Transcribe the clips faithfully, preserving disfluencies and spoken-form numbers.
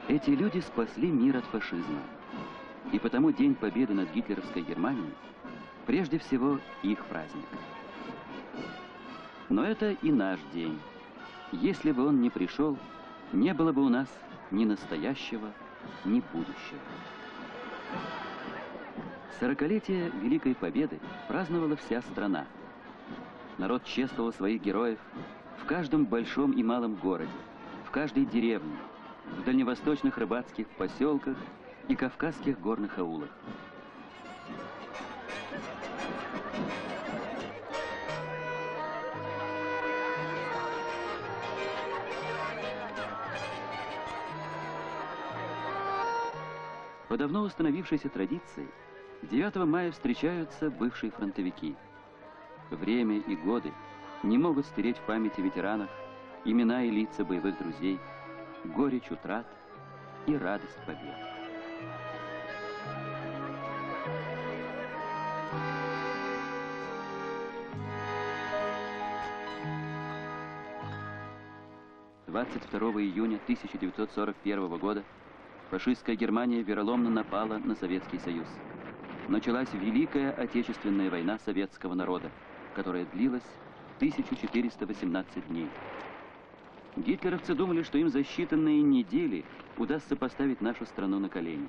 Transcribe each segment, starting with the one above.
Эти люди спасли мир от фашизма. И потому День Победы над гитлеровской Германией прежде всего их праздник. Но это и наш день. Если бы он не пришел, не было бы у нас ни настоящего, ни будущего. Сорокалетие Великой Победы праздновала вся страна. Народ чествовал своих героев в каждом большом и малом городе, в каждой деревне, в дальневосточных рыбацких поселках и кавказских горных аулах. По давно установившейся традиции, девятого мая встречаются бывшие фронтовики. Время и годы не могут стереть в памяти ветеранов имена и лица боевых друзей, горечь утрат и радость побед. двадцать второго июня тысяча девятьсот сорок первого года фашистская Германия вероломно напала на Советский Союз. Началась Великая Отечественная война советского народа, которая длилась тысячу четыреста восемнадцать дней. Гитлеровцы думали, что им за считанные недели удастся поставить нашу страну на колени.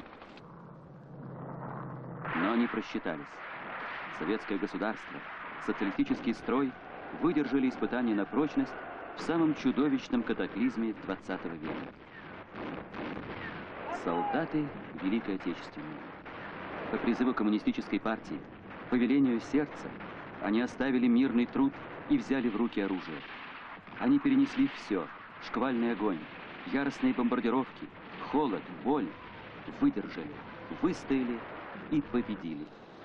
Но они просчитались. Советское государство, социалистический строй выдержали испытания на прочность в самом чудовищном катаклизме двадцатого века. Солдаты Великой Отечественной. По призыву коммунистической партии, по велению сердца, они оставили мирный труд и взяли в руки оружие. Они перенесли все: шквальный огонь, яростные бомбардировки, холод, боль, выдержали, выстояли и победили.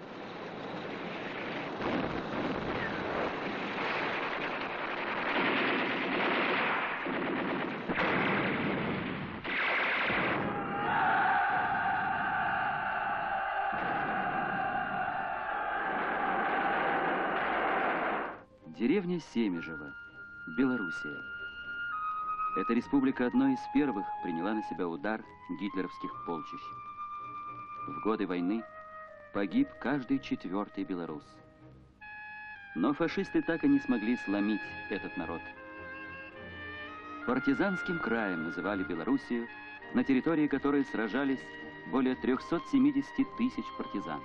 Деревня Семежево, Белоруссия. Эта республика одной из первых приняла на себя удар гитлеровских полчищ. В годы войны погиб каждый четвертый белорус. Но фашисты так и не смогли сломить этот народ. Партизанским краем называли Белоруссию, на территории которой сражались более трёхсот семидесяти тысяч партизан.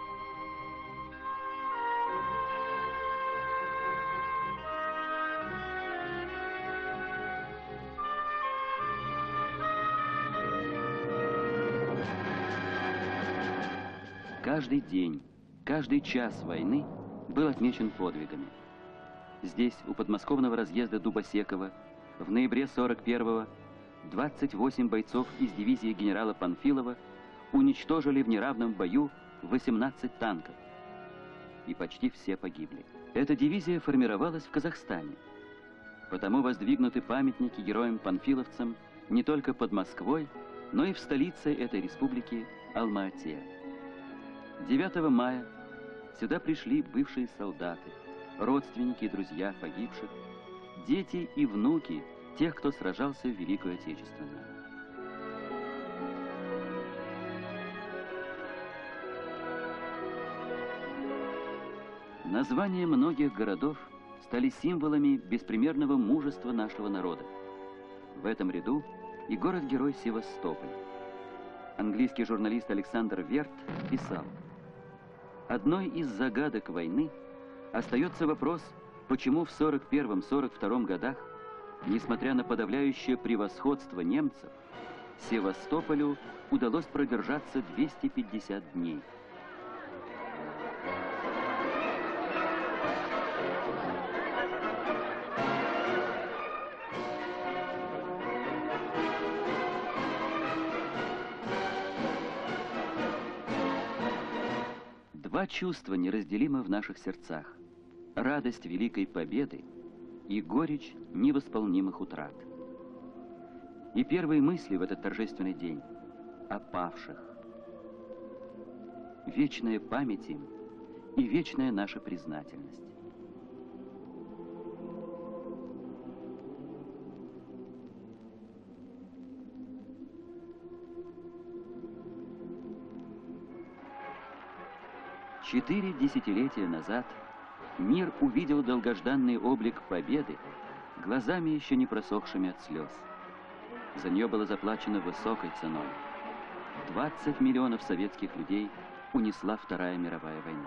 Каждый день, каждый час войны был отмечен подвигами. Здесь, у подмосковного разъезда Дубосекова, в ноябре сорок первого двадцать восемь бойцов из дивизии генерала Панфилова уничтожили в неравном бою восемнадцать танков. И почти все погибли. Эта дивизия формировалась в Казахстане. Потому воздвигнуты памятники героям-панфиловцам не только под Москвой, но и в столице этой республики Алма-Ате. девятого мая сюда пришли бывшие солдаты, родственники и друзья погибших, дети и внуки тех, кто сражался в Великую Отечественную. Названия многих городов стали символами беспримерного мужества нашего народа. В этом ряду и город-герой Севастополь. Английский журналист Александр Верт писал: одной из загадок войны остается вопрос, почему в сорок первом — сорок втором годах, несмотря на подавляющее превосходство немцев, Севастополю удалось продержаться двести пятьдесят дней. Два чувства неразделимы в наших сердцах: радость Великой Победы и горечь невосполнимых утрат. И первые мысли в этот торжественный день о павших. Вечная память им и вечная наша признательность. Четыре десятилетия назад мир увидел долгожданный облик победы глазами еще не просохшими от слез. За нее было заплачено высокой ценой. двадцать миллионов советских людей унесла Вторая мировая война.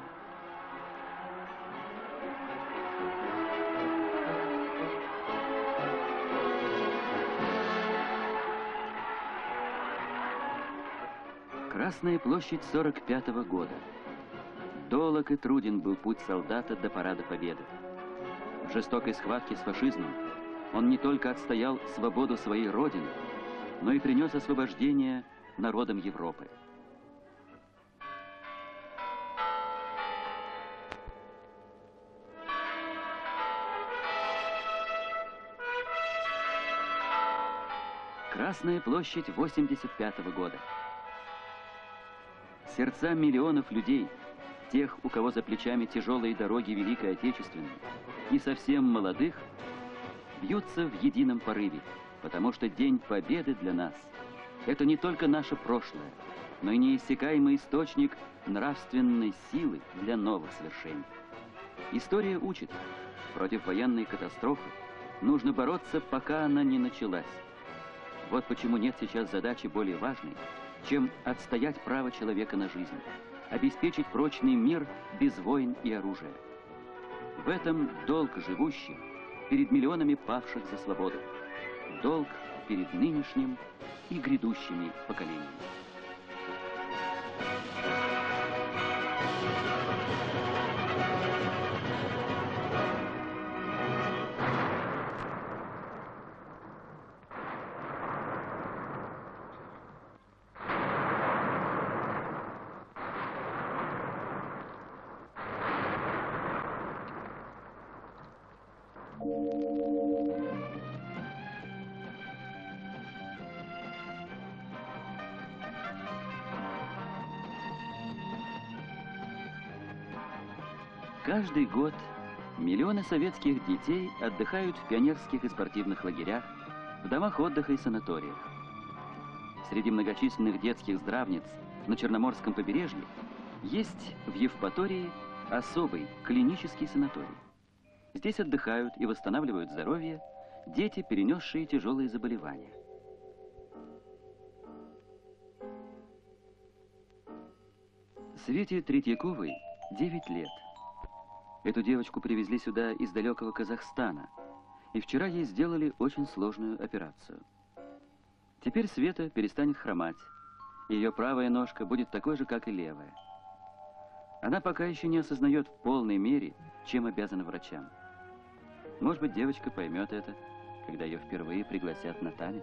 Красная площадь сорок пятого года. Долог и труден был путь солдата до парада Победы. В жестокой схватке с фашизмом он не только отстоял свободу своей родины, но и принес освобождение народам Европы. Красная площадь восемьдесят пятого года. Сердца миллионов людей, тех, у кого за плечами тяжелые дороги Великой Отечественной, и совсем молодых, бьются в едином порыве, потому что День Победы для нас – это не только наше прошлое, но и неиссякаемый источник нравственной силы для новых свершений. История учит, против военной катастрофы нужно бороться, пока она не началась. Вот почему нет сейчас задачи более важной, чем отстоять право человека на жизнь, обеспечить прочный мир без войн и оружия. В этом долг живущих перед миллионами павших за свободу, долг перед нынешним и грядущими поколениями. Каждый год миллионы советских детей отдыхают в пионерских и спортивных лагерях, в домах отдыха и санаториях. Среди многочисленных детских здравниц на Черноморском побережье есть в Евпатории особый клинический санаторий. Здесь отдыхают и восстанавливают здоровье дети, перенесшие тяжелые заболевания. Свете Третьяковой девять лет. Эту девочку привезли сюда из далекого Казахстана, и вчера ей сделали очень сложную операцию. Теперь Света перестанет хромать, и ее правая ножка будет такой же, как и левая. Она пока еще не осознает в полной мере, чем обязана врачам. Может быть, девочка поймет это, когда ее впервые пригласят на танец.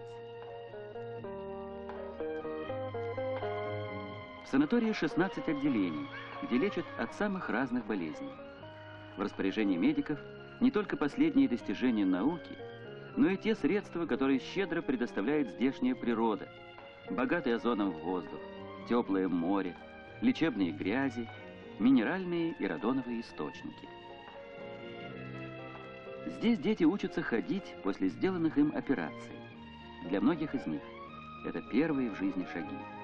В санатории шестнадцать отделений, где лечат от самых разных болезней. В распоряжении медиков не только последние достижения науки, но и те средства, которые щедро предоставляет здешняя природа. Богатый озоном воздух, теплое море, лечебные грязи, минеральные и радоновые источники. Здесь дети учатся ходить после сделанных им операций. Для многих из них это первые в жизни шаги.